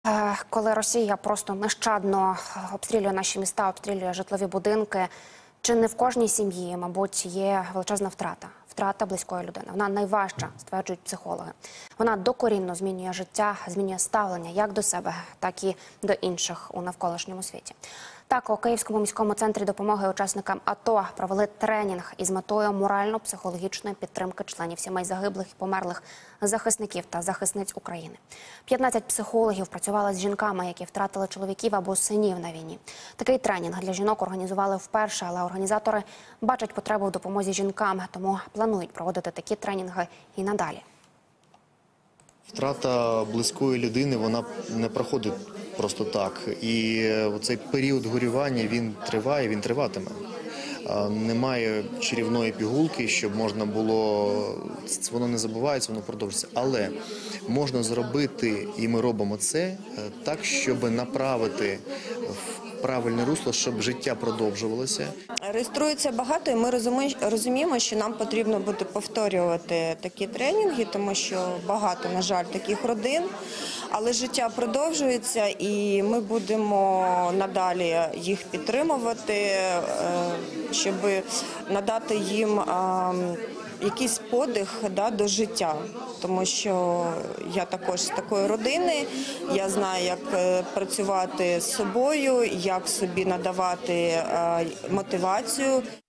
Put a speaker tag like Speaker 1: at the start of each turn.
Speaker 1: Коли Росія просто нещадно обстрілює наші міста, обстрілює житлові будинки, чи не в кожній сім'ї, мабуть, є величезна втрата близької людини. Вона найважча, стверджують психологи. Вона докорінно змінює життя, змінює ставлення як до себе, так і до інших у навколишньому світі. Так, у Київському міському центрі допомоги учасникам АТО провели тренінг із метою морально-психологічної підтримки членів сімей загиблих і померлих захисників та захисниць України. 15 психологів працювали з жінками, які втратили чоловіків або синів на війні. Такий тренінг для жінок організували вперше, але організатори бачать потребу в допомозі жінкам, тому планують проводити такі тренінги і надалі.
Speaker 2: Втрата близької людини, вона не проходить просто так. І цей період горювання, він триває, він триватиме. Немає чарівної пігулки, щоб можна було, воно не забувається, воно продовжується. Але можна зробити, і ми робимо це, так, щоб направити в правильне русло, щоб життя продовжувалося.
Speaker 3: Реєструється багато, і ми розуміємо, що нам потрібно буде повторювати такі тренінги, тому що багато, на жаль, таких родин. Але життя продовжується, і ми будемо надалі їх підтримувати, щоб надати їм якийсь подих до життя. Тому що я також з такої родини, я знаю, як працювати з собою, як собі надавати мотивацію.